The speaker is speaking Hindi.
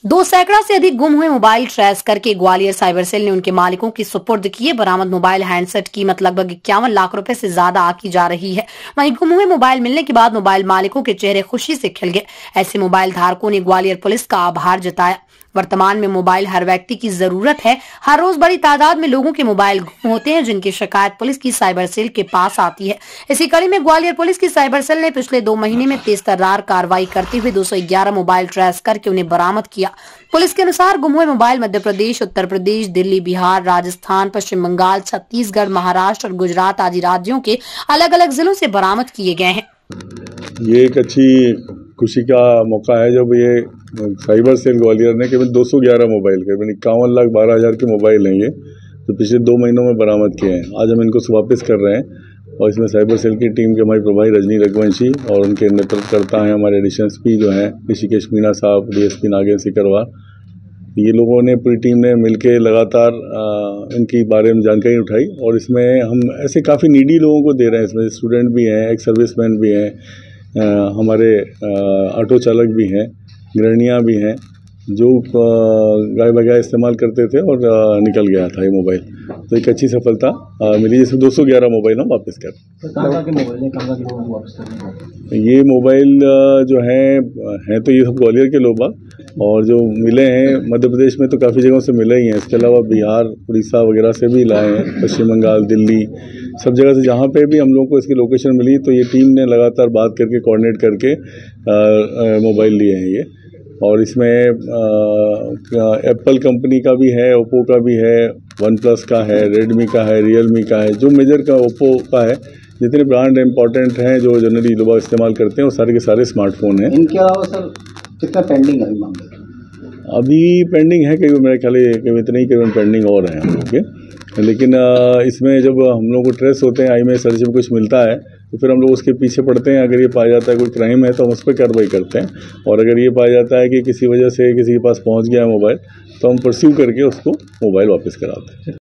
2 सैकड़ा से अधिक गुम हुए मोबाइल ट्रेस करके ग्वालियर साइबर सेल ने उनके मालिकों की सुपुर्द किए। बरामद मोबाइल हैंडसेट कीमत लगभग 51 लाख रुपए से ज्यादा आकी जा रही है। वहीं गुम हुए मोबाइल मिलने के बाद मोबाइल मालिकों के चेहरे खुशी से खिल गए। ऐसे मोबाइल धारकों ने ग्वालियर पुलिस का आभार जताया। वर्तमान में मोबाइल हर व्यक्ति की जरूरत है। हर रोज बड़ी तादाद में लोगों के मोबाइल गुम होते हैं, जिनकी शिकायत पुलिस की साइबर सेल के पास आती है। इसी कड़ी में ग्वालियर पुलिस की साइबर सेल ने पिछले 2 महीने में तेज तर्रार कार्रवाई करते हुए 211 मोबाइल ट्रेस करके उन्हें बरामद किया। पुलिस के अनुसार गुम हुए मोबाइल मध्य प्रदेश, उत्तर प्रदेश, दिल्ली, बिहार, राजस्थान, पश्चिम बंगाल, छत्तीसगढ़, महाराष्ट्र और गुजरात आदि राज्यों के अलग अलग जिलों से बरामद किए गए हैं। ये एक अच्छी खुशी का मौका है जब ये साइबर सेल ग्वालियर ने केवल 211 मोबाइल, करीबन 51,12,000 के मोबाइल हैं ये तो पिछले 2 महीनों में बरामद किए हैं। आज हम इनको वापस कर रहे हैं और इसमें साइबर सेल की टीम के हमारी प्रभारी रजनी रघुवंशी और उनके नेतृत्वकर्ता हैं हमारे एडिशनल एसपी जो हैं ऋषिकेश मीणा साहब, डीएसपी नागेंद्र सिकरवार। ये लोगों ने, पूरी टीम ने मिलकर लगातार इनकी बारे में जानकारी उठाई और इसमें हम ऐसे काफ़ी नीडी लोगों को दे रहे हैं। इसमें स्टूडेंट भी हैं, एक सर्विसमैन भी हैं, हमारे ऑटो चालक भी हैं, गृहिणियाँ भी हैं जो गाय बगाए इस्तेमाल करते थे और निकल गया था ये मोबाइल। तो एक अच्छी सफलता मिली, जिसमें 211 मोबाइल हम वापस कर। ये मोबाइल जो हैं तो ये सब ग्वालियर के लोग और जो मिले हैं मध्य प्रदेश में तो काफ़ी जगहों से मिले ही हैं। इसके अलावा बिहार, उड़ीसा वगैरह से भी लाए हैं, पश्चिम बंगाल, दिल्ली, सब जगह से जहाँ पे भी हम लोग को इसकी लोकेशन मिली तो ये टीम ने लगातार बात करके कोऑर्डिनेट करके मोबाइल लिए हैं ये। और इसमें एप्पल कंपनी का भी है, ओप्पो का भी है, वन प्लस का है, रेडमी का है, रियलमी का है। जो मेजर का ओप्पो का है, जितने ब्रांड इंपॉर्टेंट हैं जो जनरली लोग इस्तेमाल करते हैं वो सारे के सारे स्मार्टफोन हैं। इनके अलावा सर कितना पेंडिंग है मामले? अभी पेंडिंग है करीब, मेरे ख्याल है इतने ही करीबन पेंडिंग और हैं हम लोग के। लेकिन इसमें जब हम लोग को ट्रेस होते हैं, आई में सर्च में कुछ मिलता है तो फिर हम लोग उसके पीछे पड़ते हैं। अगर ये पाया जाता है कोई क्राइम है तो हम उस पर कार्रवाई करते हैं और अगर ये पाया जाता है कि किसी वजह से किसी के पास पहुंच गया मोबाइल तो हम परस्यू करके उसको मोबाइल वापस कराते हैं।